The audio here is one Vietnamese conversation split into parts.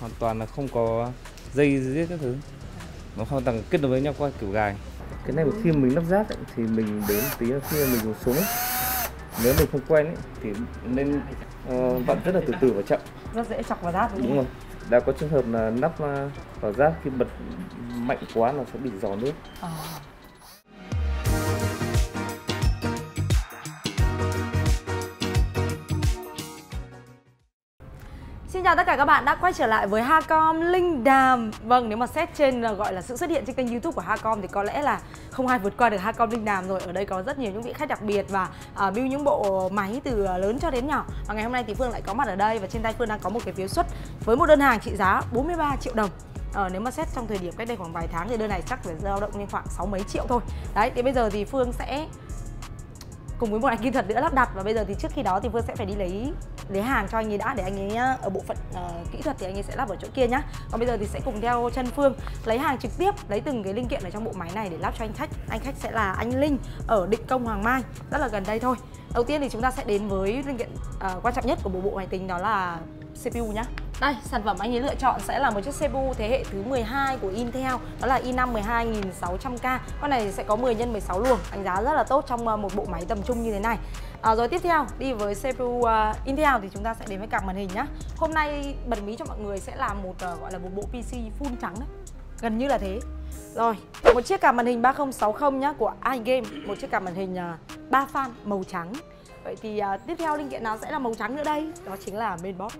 hoàn toàn là không có dây giết các thứ, nó hoàn toàn kết nối với nhau qua kiểu gài. Cái này khi mình lắp ráp ấy, thì mình đến tí khi mà mình dùng súng ấy, nếu mình không quen ấy, thì nên vặn rất là từ từ và chậm, rất dễ chọc vào ráp. Đúng rồi. Đã có trường hợp là nắp vào ráp khi bật mạnh quá nó sẽ bị rò nước. Xin chào tất cả các bạn đã quay trở lại với Hacom Linh Đàm. Vâng, nếu mà xét trên gọi là sự xuất hiện trên kênh YouTube của Hacom thì có lẽ là không ai vượt qua được Hacom Linh Đàm rồi. Ở đây có rất nhiều những vị khách đặc biệt và build những bộ máy từ lớn cho đến nhỏ. Và ngày hôm nay thì Phương lại có mặt ở đây và trên tay Phương đang có một cái phiếu xuất với một đơn hàng trị giá 43 triệu đồng. Nếu mà xét trong thời điểm cách đây khoảng vài tháng thì đơn này chắc phải dao động lên khoảng 6 mấy triệu thôi. Đấy, thì bây giờ thì Phương sẽ cùng với một anh kỹ thuật nữa lắp đặt, và bây giờ thì trước khi đó thì Phương sẽ phải đi lấy hàng cho anh ấy đã, để anh ấy ở bộ phận kỹ thuật thì anh ấy sẽ lắp ở chỗ kia nhá. Còn bây giờ thì sẽ cùng theo chân Phương lấy hàng trực tiếp, lấy từng cái linh kiện ở trong bộ máy này để lắp cho anh khách. Anh khách sẽ là anh Linh ở Định Công, Hoàng Mai, rất là gần đây thôi. Đầu tiên thì chúng ta sẽ đến với linh kiện quan trọng nhất của bộ máy tính, đó là CPU nhá. Đây, sản phẩm anh ấy lựa chọn sẽ là một chiếc CPU thế hệ thứ 12 của Intel, đó là i5 12600K. Con này sẽ có 10 x 16 luồng, đánh giá rất là tốt trong một bộ máy tầm trung như thế này. Rồi tiếp theo, đi với CPU Intel thì chúng ta sẽ đến với card màn hình nhá. Hôm nay bật mí cho mọi người sẽ là một gọi là một bộ PC full trắng đấy, gần như là thế. Rồi, một chiếc card màn hình 3060 nhá của iGame, một chiếc card màn hình 3 fan màu trắng. Vậy thì tiếp theo linh kiện nào sẽ là màu trắng nữa đây? Đó chính là mainboard.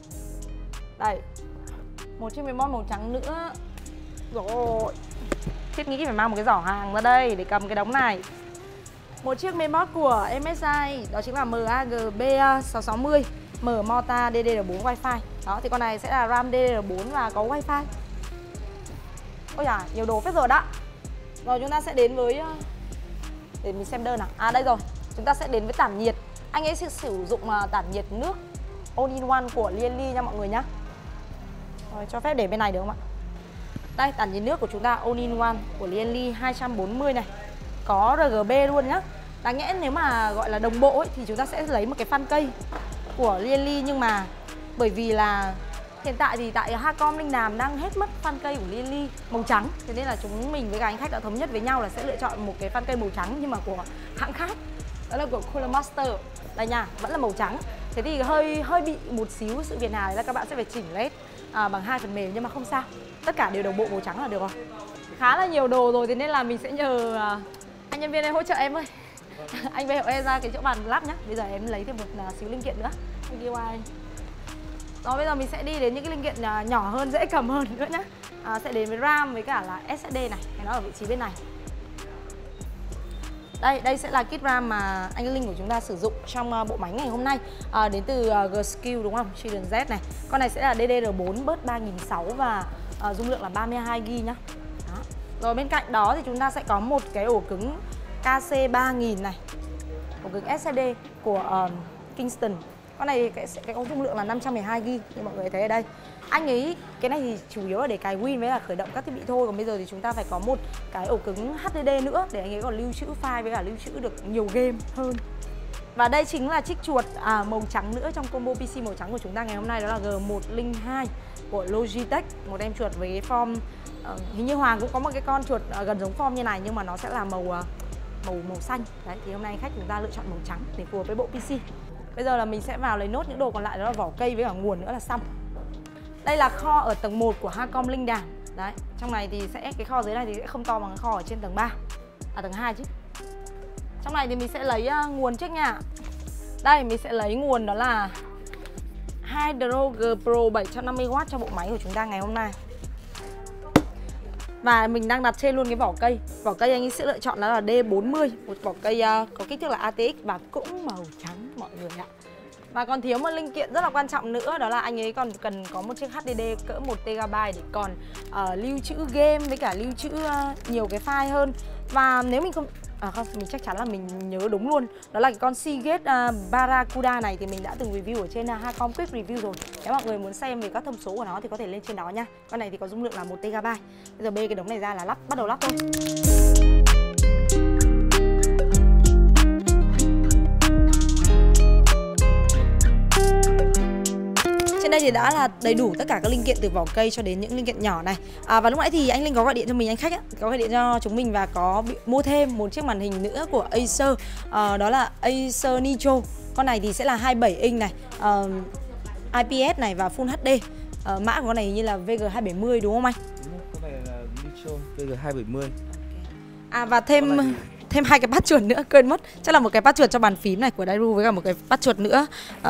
Đây, một chiếc mainboard màu trắng nữa. Rồi, thiết nghĩ phải mang một cái giỏ hàng ra đây để cầm cái đống này. Một chiếc mainboard của MSI, đó chính là MAGB 660 Morta DDR4 Wi-Fi. Đó, thì con này sẽ là RAM DDR4 và có Wi-Fi. Ôi da, nhiều đồ phết rồi đó. Rồi chúng ta sẽ đến với để mình xem đơn nào. Đây rồi, chúng ta sẽ đến với tản nhiệt. Anh ấy sẽ sử dụng tản nhiệt nước All-in-One của Lienli nha mọi người nhá. Rồi, cho phép để bên này được không ạ? Đây, tản nhiệt nước của chúng ta All-in-One của Lienli 240 này. Có RGB luôn nhá. Đáng nhẽ nếu mà gọi là đồng bộ ấy, thì chúng ta sẽ lấy một cái fan cây của Lienli, nhưng mà bởi vì là hiện tại thì tại Hacom Linh Đàm đang hết mất fan cây của Lienli màu trắng, thế nên là chúng mình với các anh khách đã thống nhất với nhau là sẽ lựa chọn một cái fan cây màu trắng nhưng mà của hãng khác, đó là của Cooler Master. Đây nha, vẫn là màu trắng. Thế thì hơi bị một xíu sự phiền hà là các bạn sẽ phải chỉnh led bằng 2 phần mềm, nhưng mà không sao, tất cả đều đồng bộ màu trắng là được rồi. Khá là nhiều đồ rồi, thế nên là mình sẽ nhờ anh nhân viên này hỗ trợ em ơi. Anh về hộ em ra cái chỗ bàn lắp nhá. Bây giờ em lấy thêm một xíu linh kiện nữa. Thank you anh. Rồi bây giờ mình sẽ đi đến những cái linh kiện nhỏ hơn, dễ cầm hơn nữa nhá. Sẽ đến với RAM với cả là SSD này, nó ở vị trí bên này. Đây sẽ là kit RAM mà anh Linh của chúng ta sử dụng trong bộ máy ngày hôm nay, đến từ G-Skill đúng không? Trident Z này. Con này sẽ là DDR4 bớt 3600 và dung lượng là 32GB nhá. Đó. Rồi bên cạnh đó thì chúng ta sẽ có một cái ổ cứng KC3000 này, ổ cứng SSD của Kingston. Con này cái có dung lượng là 512GB như mọi người thấy ở đây. Anh ấy, cái này thì chủ yếu là để cài Win với là khởi động các thiết bị thôi. Còn bây giờ thì chúng ta phải có một cái ổ cứng HDD nữa để anh ấy còn lưu trữ file với cả lưu trữ được nhiều game hơn. Và đây chính là chiếc chuột màu trắng nữa trong combo PC màu trắng của chúng ta ngày hôm nay, đó là G102 của Logitech. Một em chuột với cái form hình như Hoàng cũng có một cái con chuột gần giống form như này, nhưng mà nó sẽ là màu xanh. Đấy, thì hôm nay khách chúng ta lựa chọn màu trắng để phù hợp với bộ PC. Bây giờ là mình sẽ vào lấy nốt những đồ còn lại, đó là vỏ cây với cả nguồn nữa là xong. Đây là kho ở tầng 1 của Hacom Linh Đàm. Đấy, trong này thì cái kho dưới này thì sẽ không to bằng cái kho ở trên tầng 3, tầng 2 chứ. Trong này thì mình sẽ lấy nguồn trước nha. Đây, mình sẽ lấy nguồn đó là Hydro G Pro 750W cho bộ máy của chúng ta ngày hôm nay. Và mình đang đặt trên luôn cái vỏ cây. Vỏ cây anh ấy sẽ lựa chọn đó là D40, một vỏ cây có kích thước là ATX và cũng màu trắng mọi người ạ. Và còn thiếu một linh kiện rất là quan trọng nữa, đó là anh ấy còn cần có một chiếc HDD cỡ 1TB để còn lưu trữ game với cả lưu trữ nhiều cái file hơn. Và nếu mình không không, mình chắc chắn là mình nhớ đúng luôn. Đó là cái con Seagate Barracuda này thì mình đã từng review ở trên Hacom Quick Review rồi. Nếu mọi người muốn xem về các thông số của nó thì có thể lên trên đó nha. Con này thì có dung lượng là 1TB. Bây giờ bê cái đống này ra là bắt đầu lắp thôi. Trên đây thì đã là đầy đủ tất cả các linh kiện từ vỏ cây cho đến những linh kiện nhỏ này. Và lúc nãy thì anh Linh có gọi điện cho mình, anh khách có gọi điện cho chúng mình và có mua thêm một chiếc màn hình nữa của Acer, đó là Acer Nitro. Con này thì sẽ là 27 inch này, IPS này và Full HD. Mã của con này như là VG270 đúng không anh? Con này là Nitro VG270. Và thêm hai cái pad chuột nữa, quên mất. Chắc là một cái pad chuột cho bàn phím này của Dairu với cả một cái pad chuột nữa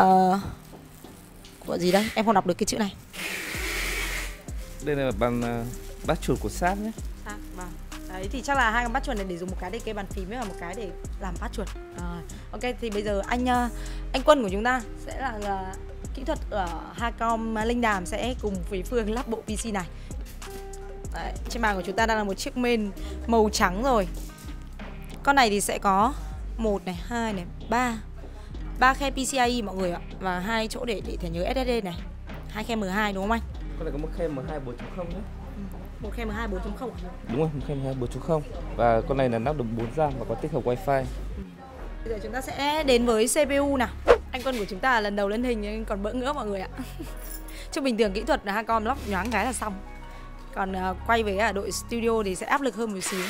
của gì đây? Em không đọc được cái chữ này. Đây là bàn pad chuột của Sharp nhé. Vâng. Đấy thì chắc là hai con pad chuột này để dùng một cái để kê bàn phím với cả một cái để làm pad chuột. Ok, thì bây giờ anh Quân của chúng ta sẽ là kỹ thuật ở Hacom Linh Đàm sẽ cùng với Phương lắp bộ PC này. Đấy, trên bàn của chúng ta đang là một chiếc main màu trắng rồi. Con này thì sẽ có 1 này, 2 này, 3 khe PCIe mọi người ạ, và 2 chỗ để thẻ nhớ SSD này, 2 khe M2 đúng không anh? Con này có một khe M2 4.0 nhé. Một khe M2 4.0 à? Đúng rồi, một khe M2 4.0. Và con này là nắp được 4 RAM và có tích hợp Wi-Fi. Bây giờ chúng ta sẽ đến với CPU nào. Anh Quân của chúng ta lần đầu lên hình nhưng còn bỡ ngỡ mọi người ạ. Chứ bình thường kỹ thuật là Hacom lắp nhoáng cái là xong. Còn quay với cả đội studio thì sẽ áp lực hơn một xíu.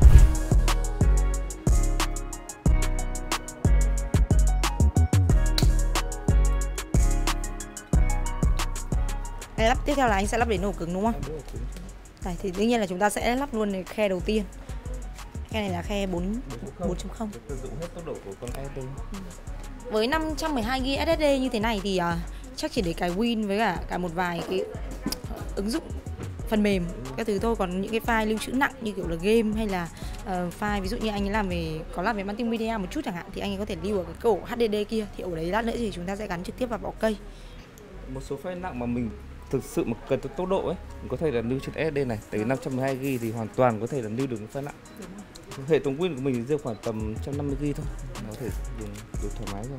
Lắp tiếp theo là anh sẽ lắp đến ổ cứng đúng không? Đấy, thì đương nhiên là chúng ta sẽ lắp luôn khe đầu tiên. Khe này là khe 4.0. Sử dụng hết tốc độ của con SSD. Với 512GB SSD như thế này thì chắc chỉ để cài Win với cả một vài cái ứng dụng phần mềm các thứ thôi. Còn những cái file lưu trữ nặng như kiểu là game hay là file ví dụ như anh ấy làm về multimedia một chút chẳng hạn thì anh ấy có thể lưu ở cái ổ HDD kia, thì ổ đấy lát nữa thì chúng ta sẽ gắn trực tiếp vào vỏ cây. Một số file nặng mà mình thực sự mà cần tốc độ ấy, mình có thể là lưu trên SSD này, tại 512GB thì hoàn toàn có thể là lưu được những file nặng. Hệ thống Win của mình rơi khoảng tầm 150GB thôi, nó có thể dùng được thoải mái rồi.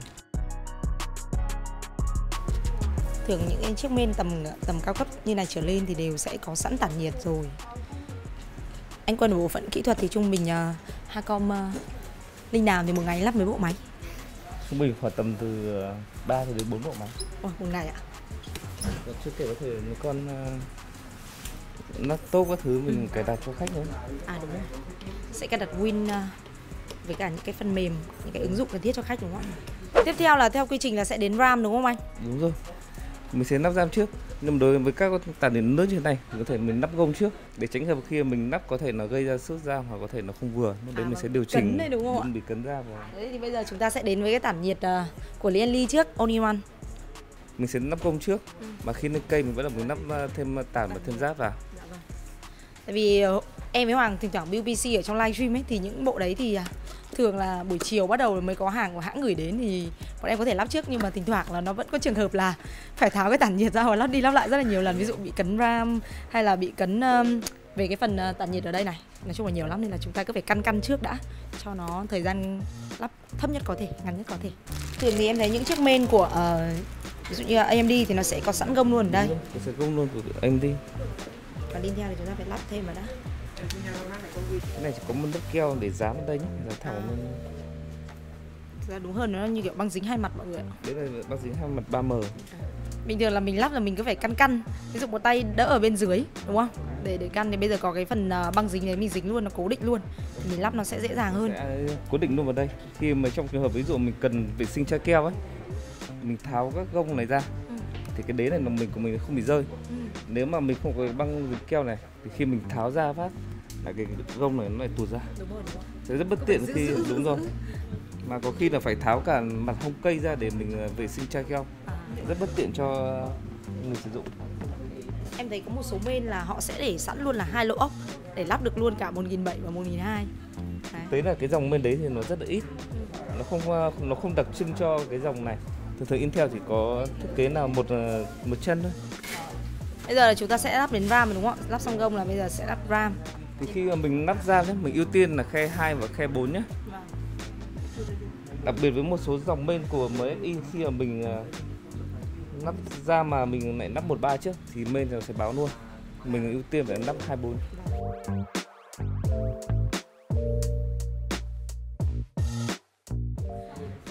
Thường những cái chiếc main tầm cao cấp như này trở lên thì đều sẽ có sẵn tản nhiệt rồi. Anh Quân ở bộ phận kỹ thuật thì trung bình Hacom Linh Đàm thì một ngày lắp mấy bộ máy? Trung bình khoảng tầm từ 3 đến 4 bộ máy. Một ngày ạ? Chưa kể có thể những con laptop các thứ mình cài đặt cho khách nữa. Đúng rồi. Sẽ cài đặt Win với cả những cái phần mềm, những cái ứng dụng cần thiết cho khách đúng không ạ? Tiếp theo là theo quy trình là sẽ đến RAM đúng không anh? Đúng rồi. Mình sẽ lắp RAM trước. Nhưng đối với các tản nhiệt lớn như thế này thì có thể mình lắp gông trước để tránh hợp khi mình lắp có thể nó gây ra sốt RAM hoặc có thể nó không vừa. Lúc đấy mình sẽ điều chỉnh. Cấn này đúng không ạ? Bị cấn ra vào. Đấy thì bây giờ chúng ta sẽ đến với cái tản nhiệt của Lienli trước, All-in-One. Mình sẽ lắp gông trước. Mà khi lên cây mình bắt đầu mình lắp thêm tản và thêm giáp vào. Dạ vâng. Tại vì em với Hoàng thỉnh thoảng build PC ở trong livestream ấy thì những bộ đấy thì thường là buổi chiều bắt đầu mới có hàng của hãng gửi đến thì bọn em có thể lắp trước, nhưng mà thỉnh thoảng là nó vẫn có trường hợp là phải tháo cái tản nhiệt ra và lắp đi lắp lại rất là nhiều lần, ví dụ bị cấn RAM hay là bị cấn về cái phần tản nhiệt ở đây này. Nói chung là nhiều lắm nên là chúng ta cứ phải căn trước đã cho nó thời gian lắp thấp nhất có thể, ngắn nhất có thể. Thường thì em thấy những chiếc main của ví dụ như là AMD thì nó sẽ có sẵn gông luôn ở đây. Nó sẽ gông luôn của AMD. Còn Intel thì chúng ta phải lắp thêm vào đã. Cái này chỉ có một lớp keo để dán ở đây nhé, dán thẳng lên. Thực ra đúng hơn nó như kiểu băng dính hai mặt mọi người ạ. Đấy là băng dính hai mặt 3M. Bình thường là mình lắp là mình cứ phải căn, ví dụ một tay đỡ ở bên dưới đúng không? Để căn thì bây giờ có cái phần băng dính đấy mình dính luôn, nó cố định luôn. Thì mình lắp nó sẽ dễ dàng hơn. Cố định luôn vào đây. Khi mà trong trường hợp ví dụ mình cần vệ sinh chai keo ấy, mình tháo các gông này ra. Thì cái đế này của mình không bị rơi. Nếu mà mình không có băng dính keo này thì khi mình tháo ra phát là cái gông này nó lại tụt ra. Đúng rồi. Sẽ rất bất tiện khi đúng rồi. Mà có khi là phải tháo cả mặt hông cây ra để mình vệ sinh chai keo. Rất bất tiện cho người sử dụng. Em thấy có một số main là họ sẽ để sẵn luôn là 2 lỗ ốc để lắp được luôn cả 1700 và 1200. Đấy là cái dòng main đấy thì nó rất là ít. Nó không đặc trưng cho cái dòng này. Thường Intel chỉ có thiết kế là một chân thôi. Bây giờ là chúng ta sẽ lắp đến RAM đúng không ạ? Lắp xong gông là bây giờ sẽ lắp RAM. Thì khi mà mình lắp RAM nhé, mình ưu tiên là khe 2 và khe 4 nhé. Đặc biệt với một số dòng main của MSI khi mà mình lắp ra mà mình lại lắp 13 trước thì main nó sẽ báo luôn. Mình ưu tiên phải lắp 24.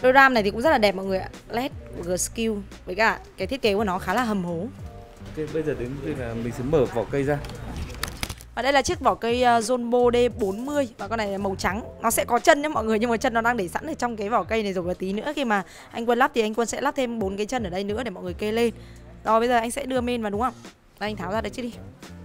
Đôi ram này thì cũng rất là đẹp mọi người ạ. LED của G-Skill với cả cái thiết kế của nó khá là hầm hố. Ok, bây giờ đến đây là mình sẽ mở vỏ cây ra. Và đây là chiếc vỏ cây Zombo D40 và con này là màu trắng. Nó sẽ có chân nhé mọi người, nhưng mà chân nó đang để sẵn ở trong cái vỏ cây này rồi, và tí nữa khi mà anh Quân lắp thì anh Quân sẽ lắp thêm 4 cái chân ở đây nữa để mọi người kê lên. Rồi bây giờ anh sẽ đưa main vào đúng không? Đây anh tháo ra đấy chứ đi.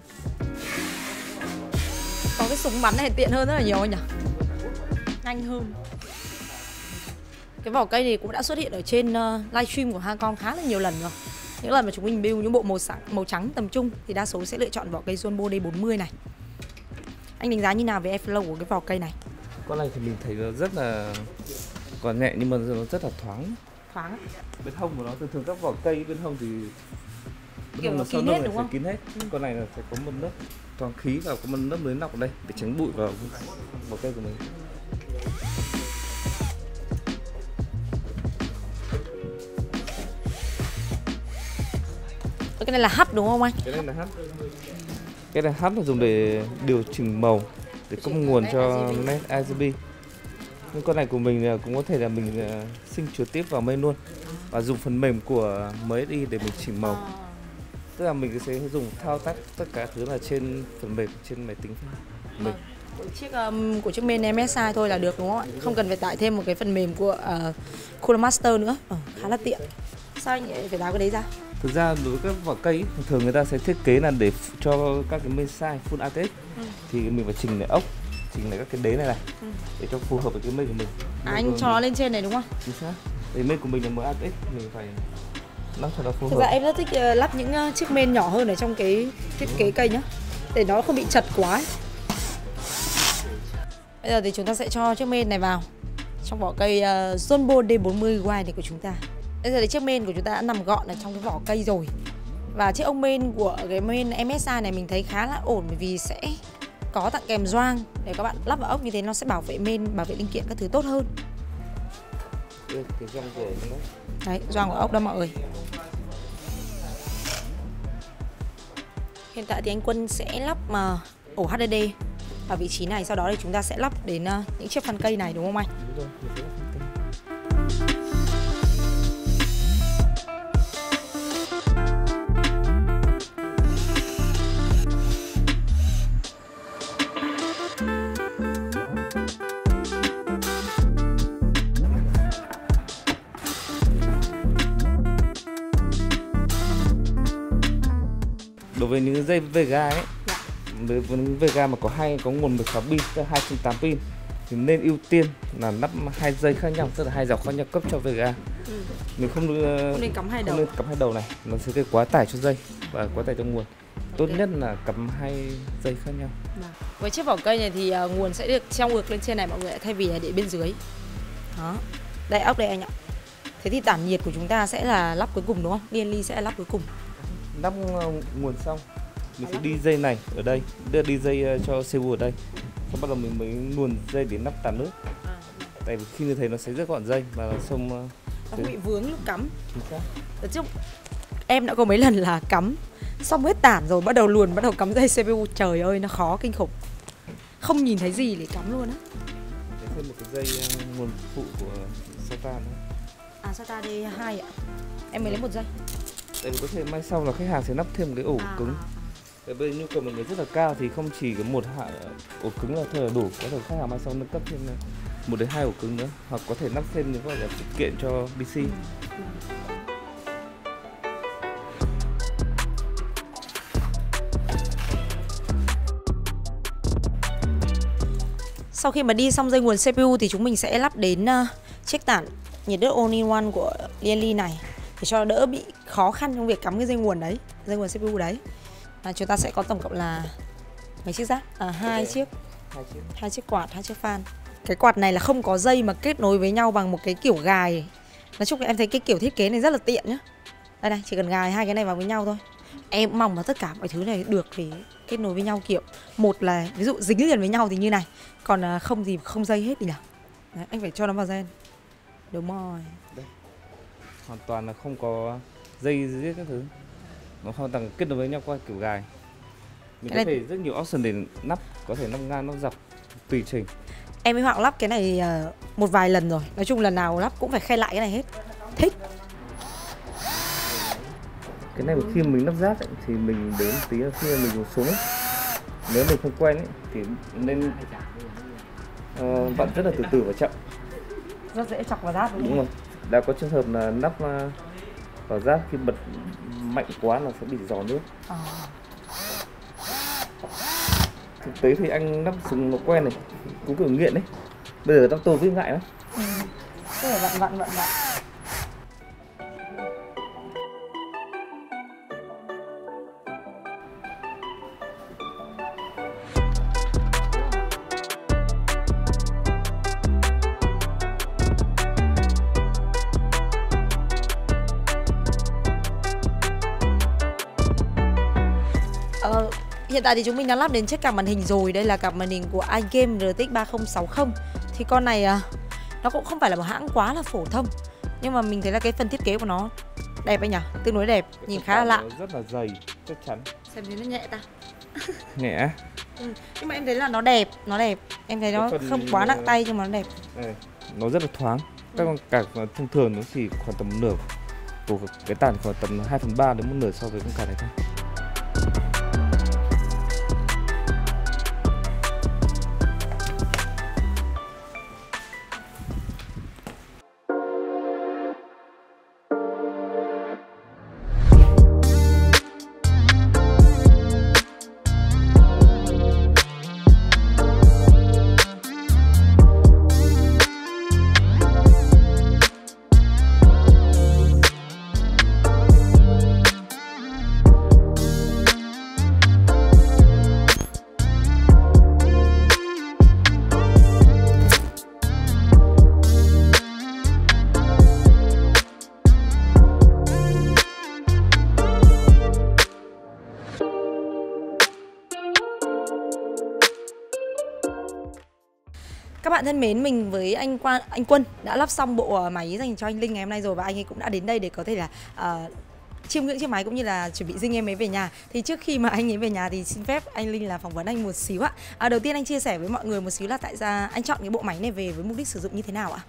Có cái súng bắn này tiện hơn rất là nhiều anh nhỉ? Nhanh hơn. Cái vỏ cây này cũng đã xuất hiện ở trên livestream của Hacom khá là nhiều lần rồi. Những lần mà chúng mình build những bộ màu trắng tầm trung thì đa số sẽ lựa chọn vỏ cây Zombo D40 này. Anh đánh giá như nào về airflow của cái vỏ cây này? Con này thì mình thấy nó rất là còn nhẹ nhưng mà nó rất là thoáng. Thoáng. Bên hông của nó thường các vỏ cây bên hông thì Kiểu nó kín hết đúng không? Kín hết. Con này là phải có một lớp thoáng khí và có một lớp lưới nọc ở đây để tránh bụi vào vỏ cây của mình. Cái này là hub đúng không anh? Cái này là hub. Cái này hub là dùng để điều chỉnh màu, để cấp nguồn cho LED RGB. Nhưng con này của mình cũng có thể là mình sinh trực tiếp vào main luôn và dùng phần mềm của MSI để mình chỉnh màu. Tức là mình sẽ dùng thao tác tất cả thứ là trên phần mềm, trên máy tính mình. Của chiếc main MSI thôi là được đúng không ạ? Không cần phải tải thêm một cái phần mềm của Cooler Master nữa. Khá là tiện. Sao anh phải tháo cái đấy ra? Thực ra đối với các vỏ cây thường người ta sẽ thiết kế là để cho các cái main size full ATX thì mình phải chỉnh lại ốc, chỉnh lại các cái đế này để cho phù hợp với cái main của mình. Anh cho nó lên trên này đúng không? Chính xác. Thì main của mình là MATX, mình phải lắp cho nó phù hợp. Thực ra em rất thích lắp những chiếc main nhỏ hơn ở trong cái thiết kế cây nhá, để nó không bị chật quá ấy. Bây giờ thì chúng ta sẽ cho chiếc main này vào trong vỏ cây Zombo D40 Y này của chúng ta. Bây giờ thì chiếc main của chúng ta đã nằm gọn ở trong cái vỏ cây rồi. Và chiếc ông main của cái main MSI này mình thấy khá là ổn, bởi vì sẽ có tặng kèm gioăng để các bạn lắp vào ốc, như thế nó sẽ bảo vệ main, bảo vệ linh kiện các thứ tốt hơn. Cái gioăng của nó. Đấy, gioăng của ốc đó mọi người. Hiện tại thì anh Quân sẽ lắp ổ HDD vào vị trí này, sau đó thì chúng ta sẽ lắp đến những chiếc phân cây này đúng không anh? Đúng rồi, mình sẽ lắp phân cây. Đối với những dây Vega ấy, với những Vega mà có nguồn 16 pin, tức là 208 pin thì nên ưu tiên là lắp 2 dây khác nhau, tức là 2 dọc khác nhau cấp cho Vega. Mình không nên cắm hai đầu này, nó sẽ gây quá tải cho dây và quá tải cho nguồn. Tốt nhất là cắm 2 dây khác nhau. Với chiếc vỏ cây này thì nguồn sẽ được treo ngược lên trên này mọi người, thay vì là để bên dưới. Đó. Đây ốc đây anh ạ. Thế thì tản nhiệt của chúng ta sẽ là lắp cuối cùng đúng không? DNL sẽ là lắp cuối cùng. Lắp nguồn xong mình sẽ đi dây này ở đây, đi dây cho CPU ở đây, xong bắt đầu mình mới luồn dây để lắp tản nước. Tại vì khi như thế nó sẽ rất gọn dây và nó không bị vướng lúc cắm. Đợt trước em đã có mấy lần là cắm xong hết tản rồi bắt đầu luồn, bắt đầu cắm dây CPU, trời ơi nó khó kinh khủng, không nhìn thấy gì để cắm luôn á. Thêm một cái dây nguồn phụ của SATA nữa. SATA D2 ạ. Em mới lấy một dây. Tại vì có thể mai sau là khách hàng sẽ lắp thêm một cái ổ cứng. Tại bây giờ nhu cầu mọi người rất là cao thì không chỉ có một ổ cứng là thôi là đủ, có thể khách hàng mai sau nâng cấp thêm 1 đến 2 ổ cứng nữa, hoặc có thể lắp thêm những gọi là phụ kiện cho PC. Sau khi mà đi xong dây nguồn CPU thì chúng mình sẽ lắp đến chiếc tản nhiệt độ all-in-one của DNL này để cho đỡ bị khó khăn trong việc cắm cái dây nguồn đấy, dây nguồn CPU đấy. Chúng ta sẽ có tổng cộng là mấy chiếc rác? Hai chiếc quạt, 2 chiếc fan. Cái quạt này là không có dây mà kết nối với nhau bằng một cái kiểu gài. Nói chung là em thấy cái kiểu thiết kế này rất là tiện nhá. Đây này, chỉ cần gài hai cái này vào với nhau thôi. Em mong là tất cả mọi thứ này được để kết nối với nhau, kiểu một là ví dụ dính liền với nhau thì như này, còn không thì không dây hết thì nhỉ. Đấy, anh phải cho nó vào gen. Đúng rồi. Đây. Hoàn toàn là không có dây giết các thứ, nó hoàn toàn kết nối với nhau qua kiểu gài. Mình có thể rất nhiều option để nắp, có thể nắp ngang, nắp dọc, tùy chỉnh. Em với Hoàng lắp cái này một vài lần rồi. Nói chung lần nào lắp cũng phải khen lại cái này hết. Thích. Cái này khi mình lắp ráp ấy, thì mình đến tí khi mình dùng súng ấy, nếu mình không quen ấy, thì nên vặn rất là từ từ và chậm. Rất dễ chọc vào ráp đúng rồi. Đã có trường hợp là nắp vào ráp khi bật mạnh quá là sẽ bị rò nước. Thực tế thì anh lắp súng nó quen này, cũng kiểu nghiện đấy. Bây giờ lắp tô viết ngại lắm. Cứ phải vặn. Hiện tại thì chúng mình đã lắp đến chiếc card màn hình rồi. Đây là card màn hình của iGame RTX 3060. Thì con này nó cũng không phải là một hãng quá là phổ thông, nhưng mà mình thấy là cái phần thiết kế của nó đẹp anh nhỉ, tương đối đẹp, nhìn khá là lạ. Rất là dày, chắc chắn. Xem thấy nó nhẹ ta. Nhẹ. Nhưng mà em thấy là nó đẹp. Em thấy nó không quá nặng tay nhưng mà nó đẹp. Nó rất là thoáng. Các con card thông thường nó chỉ khoảng tầm nửa của cái tàn, khoảng tầm 2/3 đến 1/2 so với con card này thôi. Các bạn thân mến, mình với anh Quân đã lắp xong bộ máy dành cho anh Linh ngày hôm nay rồi, và anh ấy cũng đã đến đây để có thể là chiêm ngưỡng chiếc máy cũng như là chuẩn bị dinh em ấy về nhà. Thì trước khi mà anh ấy về nhà thì xin phép anh Linh là phỏng vấn anh một xíu ạ. Đầu tiên anh chia sẻ với mọi người một xíu là tại sao anh chọn cái bộ máy này về với mục đích sử dụng như thế nào ạ?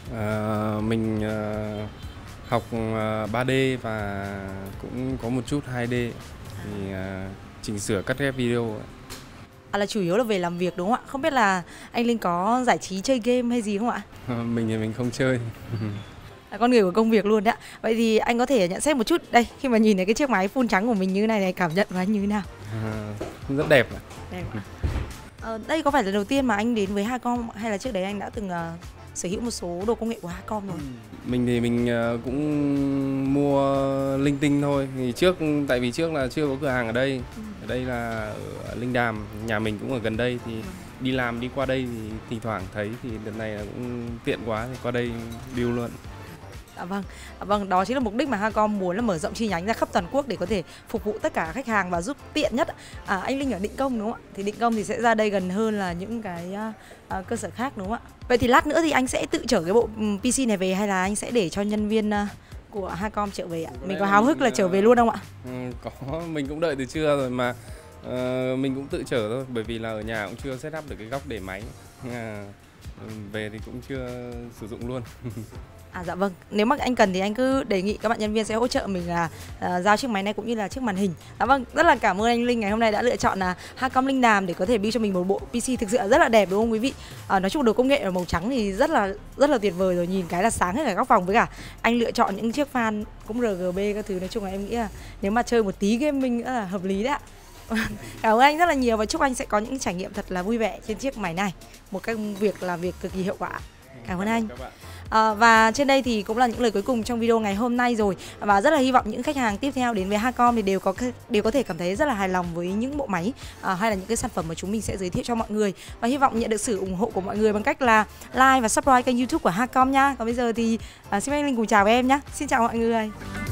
Mình học 3D và cũng có một chút 2D thì chỉnh sửa cắt ghép video. Là chủ yếu là về làm việc đúng không ạ? Không biết là anh Linh có giải trí chơi game hay gì không ạ? Mình thì mình không chơi. Là con người của công việc luôn đấy ạ. Vậy thì anh có thể nhận xét một chút đây, khi mà nhìn thấy cái chiếc máy full trắng của mình như thế này, cảm nhận của anh như thế nào? Rất đẹp. Đẹp ạ. Đây có phải là đầu tiên mà anh đến với Hacom hay là trước đấy anh đã từng sở hữu một số đồ công nghệ của Hacom rồi? Mình thì mình cũng mua linh tinh thôi. Thì tại vì trước là chưa có cửa hàng ở đây. Ở đây là ở Linh Đàm, nhà mình cũng ở gần đây, thì đi làm đi qua đây thì thỉnh thoảng thấy, thì đợt này là cũng tiện quá thì qua đây build luôn. Vâng, đó chính là mục đích mà Hacom muốn là mở rộng chi nhánh ra khắp toàn quốc để có thể phục vụ tất cả khách hàng và giúp tiện nhất. Anh Linh ở Định Công đúng không ạ? Thì Định Công thì sẽ ra đây gần hơn là những cái cơ sở khác đúng không ạ? Vậy thì lát nữa thì anh sẽ tự chở cái bộ PC này về hay là anh sẽ để cho nhân viên của Hacom chở về ạ? Mình có háo hức là chở về luôn không ạ? Có, mình cũng đợi từ trưa rồi mà mình cũng tự chở thôi, bởi vì là ở nhà cũng chưa set up được cái góc để máy. Về thì cũng chưa sử dụng luôn. Dạ vâng, nếu mà anh cần thì anh cứ đề nghị các bạn nhân viên sẽ hỗ trợ mình là giao chiếc máy này cũng như là chiếc màn hình. Vâng, rất là cảm ơn anh Linh ngày hôm nay đã lựa chọn là Hacom Linh Đàm để có thể build cho mình một bộ PC thực sự là rất là đẹp đúng không quý vị? Nói chung đồ công nghệ ở màu trắng thì rất là tuyệt vời rồi, nhìn cái là sáng hết cả góc phòng, với cả anh lựa chọn những chiếc fan cũng RGB các thứ, nói chung là em nghĩ là nếu mà chơi một tí gaming nữa là hợp lý đấy ạ. Cảm ơn anh rất là nhiều và chúc anh sẽ có những trải nghiệm thật là vui vẻ trên chiếc máy này, một công việc làm việc cực kỳ hiệu quả. Cảm ơn anh. Và trên đây thì cũng là những lời cuối cùng trong video ngày hôm nay rồi, và rất là hy vọng những khách hàng tiếp theo đến với Hacom thì đều có thể cảm thấy rất là hài lòng với những bộ máy hay là những cái sản phẩm mà chúng mình sẽ giới thiệu cho mọi người, và hy vọng nhận được sự ủng hộ của mọi người bằng cách là like và subscribe kênh YouTube của Hacom nha. Còn bây giờ thì xin anh Linh cùng chào với em nhé. Xin chào mọi người.